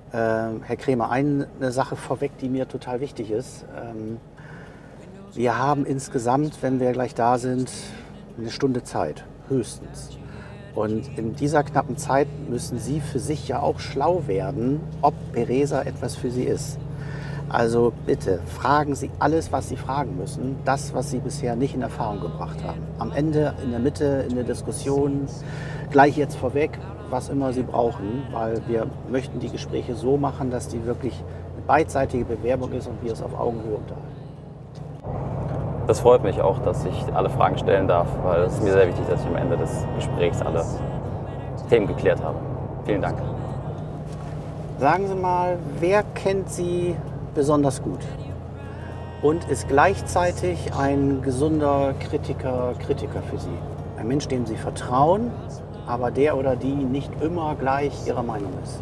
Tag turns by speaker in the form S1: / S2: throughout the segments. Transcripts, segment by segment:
S1: Herr Krämer, eine Sache vorweg, die mir total wichtig ist. Wir haben insgesamt, wenn wir gleich da sind, eine Stunde Zeit, höchstens. Und in dieser knappen Zeit müssen Sie für sich ja auch schlau werden, ob Beresa etwas für Sie ist. Also bitte, fragen Sie alles, was Sie fragen müssen, das, was Sie bisher nicht in Erfahrung gebracht haben. Am Ende, in der Mitte, in der Diskussion, gleich jetzt vorweg, was immer Sie brauchen, weil wir möchten die Gespräche so machen, dass die wirklich eine beidseitige Bewerbung ist und wir es auf Augenhöhe unterhalten.
S2: Das freut mich auch, dass ich alle Fragen stellen darf, weil es ist mir sehr wichtig, dass ich am Ende des Gesprächs alle Themen geklärt habe. Vielen Dank.
S1: Sagen Sie mal, wer kennt Sie besonders gut und ist gleichzeitig ein gesunder Kritiker für Sie? Ein Mensch, dem Sie vertrauen, aber der oder die nicht immer gleich Ihrer Meinung ist.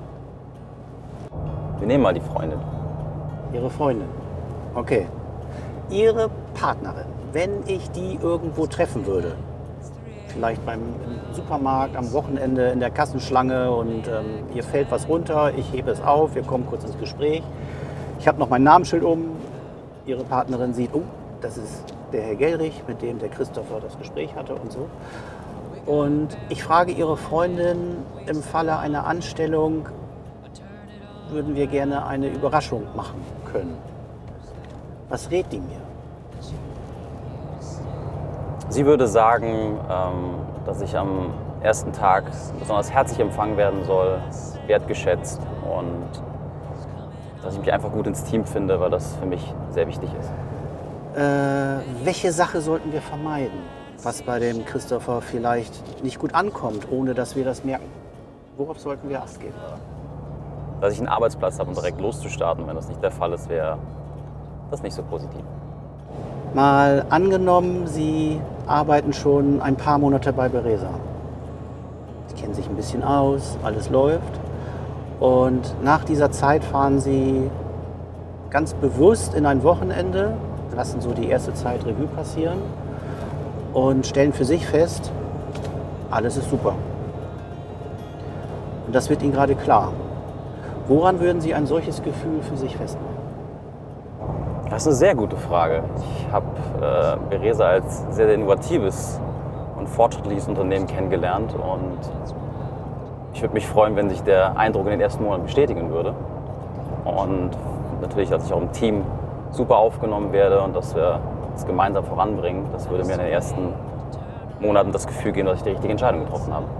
S2: Wir nehmen mal die Freundin.
S1: Ihre Freundin. Okay. Ihre Partnerin, wenn ich die irgendwo treffen würde, vielleicht beim Supermarkt, am Wochenende in der Kassenschlange und ihr fällt was runter, ich hebe es auf, wir kommen kurz ins Gespräch. Ich habe noch mein Namensschild um. Ihre Partnerin sieht, oh, das ist der Herr Gellrich, mit dem der Christopher das Gespräch hatte und so. Und ich frage Ihre Freundin, im Falle einer Anstellung würden wir gerne eine Überraschung machen können. Was rät die mir?
S2: Sie würde sagen, dass ich am ersten Tag besonders herzlich empfangen werden soll, wertgeschätzt und dass ich mich einfach gut ins Team finde, weil das für mich sehr wichtig ist.
S1: Welche Sache sollten wir vermeiden, was bei dem Christopher vielleicht nicht gut ankommt, ohne dass wir das merken? Worauf sollten wir Acht geben?
S2: Dass ich einen Arbeitsplatz habe, um direkt loszustarten. Wenn das nicht der Fall ist, wäre das nicht so positiv.
S1: Mal angenommen, Sie arbeiten schon ein paar Monate bei Beresa. Sie kennen sich ein bisschen aus, alles läuft. Und nach dieser Zeit fahren Sie ganz bewusst in ein Wochenende, lassen so die erste Zeit Revue passieren und stellen für sich fest, alles ist super. Und das wird Ihnen gerade klar. Woran würden Sie ein solches Gefühl für sich festmachen?
S2: Das ist eine sehr gute Frage. Ich habe Beresa als sehr, sehr innovatives und fortschrittliches Unternehmen kennengelernt und ich würde mich freuen, wenn sich der Eindruck in den ersten Monaten bestätigen würde. Und natürlich, dass ich auch im Team super aufgenommen werde und dass wir es gemeinsam voranbringen. Das würde mir in den ersten Monaten das Gefühl geben, dass ich die richtige Entscheidung getroffen habe.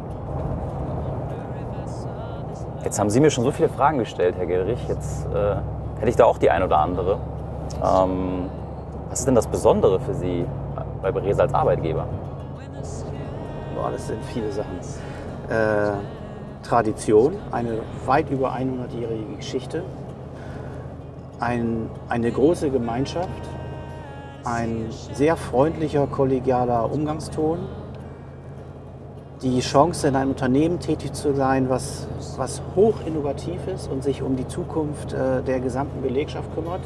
S2: Jetzt haben Sie mir schon so viele Fragen gestellt, Herr Gellrich. Jetzt hätte ich da auch die ein oder andere. Was ist denn das Besondere für Sie bei Beresa als Arbeitgeber?
S1: Boah, das sind viele Sachen. Tradition, eine weit über 100-jährige Geschichte, eine große Gemeinschaft, ein sehr freundlicher, kollegialer Umgangston, die Chance, in einem Unternehmen tätig zu sein, was hoch innovativ ist und sich um die Zukunft der gesamten Belegschaft kümmert.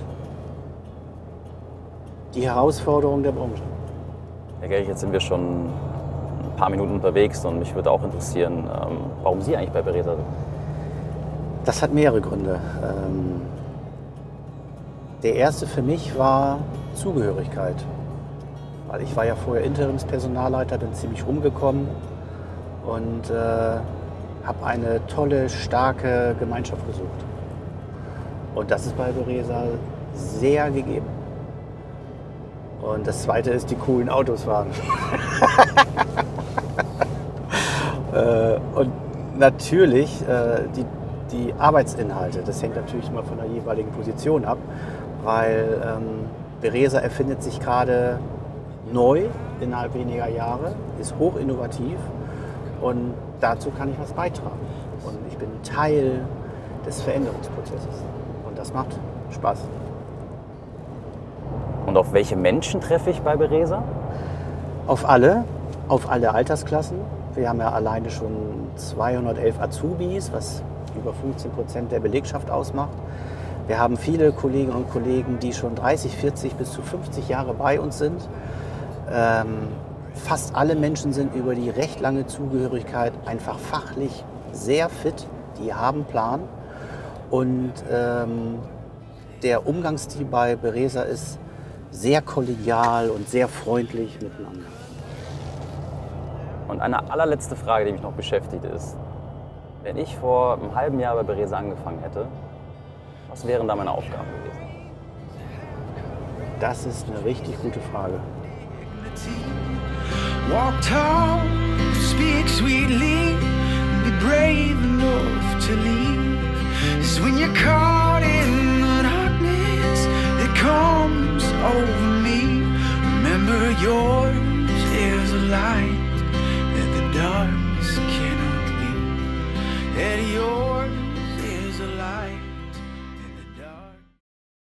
S1: Die Herausforderung der Branche.
S2: Herr Gellrich, jetzt sind wir schon ein paar Minuten unterwegs und mich würde auch interessieren, warum Sie eigentlich bei Beresa sind.
S1: Das hat mehrere Gründe. Der erste für mich war Zugehörigkeit. Weil ich war ja vorher Interimspersonalleiter, bin ziemlich rumgekommen und habe eine tolle, starke Gemeinschaft gesucht. Und das ist bei Beresa sehr gegeben. Und das zweite ist, die coolen Autos fahren. Und natürlich die Arbeitsinhalte. Das hängt natürlich immer von der jeweiligen Position ab, weil Beresa erfindet sich gerade neu innerhalb weniger Jahre, ist hoch innovativ und dazu kann ich was beitragen. Und ich bin Teil des Veränderungsprozesses und das macht Spaß.
S2: Und auf welche Menschen treffe ich bei Beresa?
S1: Auf alle Altersklassen. Wir haben ja alleine schon 211 Azubis, was über 15% der Belegschaft ausmacht. Wir haben viele Kolleginnen und Kollegen, die schon 30, 40 bis zu 50 Jahre bei uns sind. Fast alle Menschen sind über die recht lange Zugehörigkeit einfach fachlich sehr fit. Die haben Plan. Und der Umgangsstil bei Beresa ist sehr kollegial und sehr freundlich miteinander.
S2: Und eine allerletzte Frage, die mich noch beschäftigt, ist, wenn ich vor einem halben Jahr bei Beresa angefangen hätte, was wären da meine Aufgaben gewesen?
S1: Das ist eine richtig gute Frage.
S3: Walk tall, speak sweetly, be brave enough to leave. 'Cause when you're caught in the darkness that comes over me, remember yours is a light that the darkness cannot be. That yours